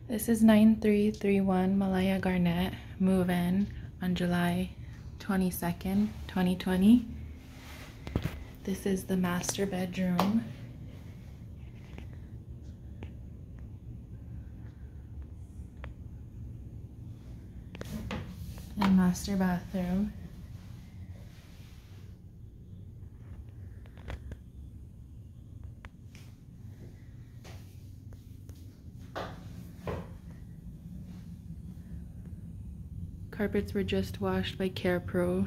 This is 9331 Malaya Garnett, move-in on July 22nd, 2020. This is the master bedroom. And master bathroom. Carpets were just washed by CarePro.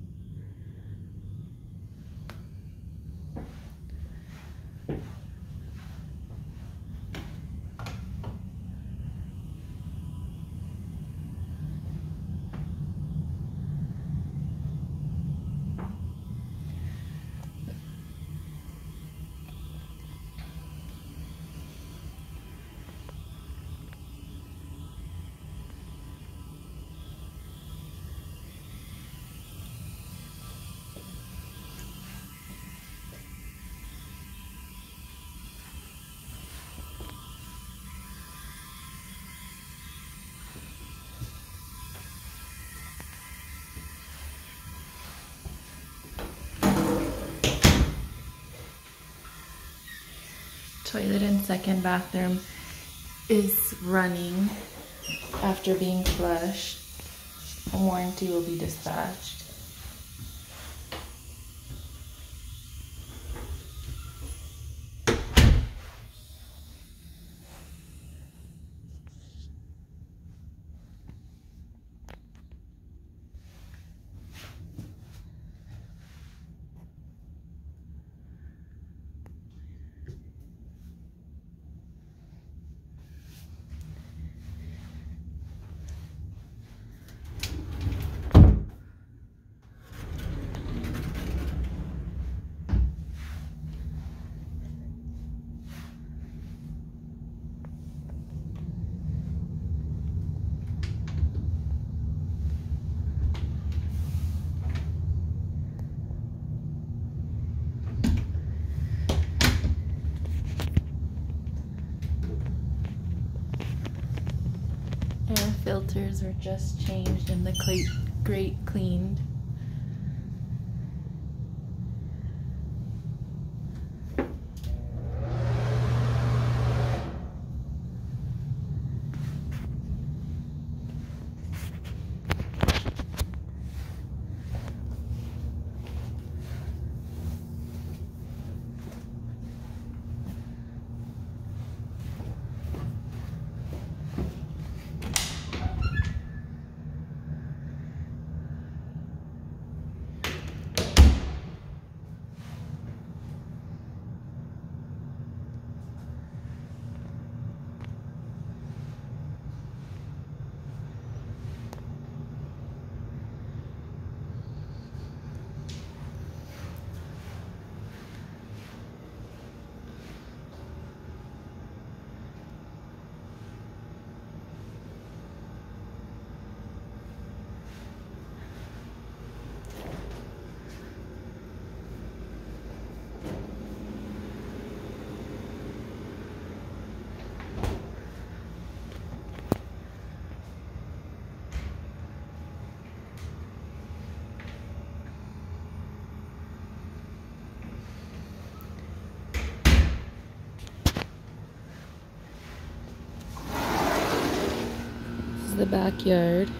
Toilet and second bathroom is running after being flushed. A warranty will be dispatched. Air filters were just changed and the grate cleaned. This is the backyard.